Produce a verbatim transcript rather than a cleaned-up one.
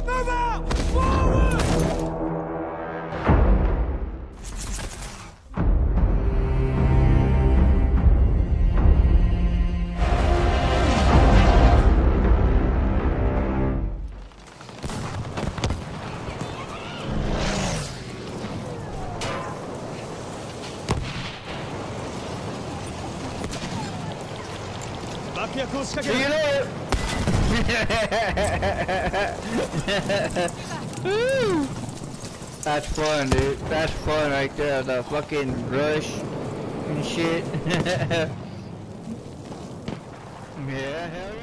Move out! Forward! See you later. Woo. That's fun, dude. That's fun right there. The fucking rush and shit. Yeah, hell yeah.